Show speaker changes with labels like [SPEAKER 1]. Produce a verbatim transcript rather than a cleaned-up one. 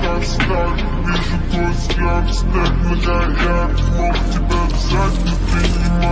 [SPEAKER 1] старт, вижу твой взгляд, степь на горят. Мог тебя взять, но ты не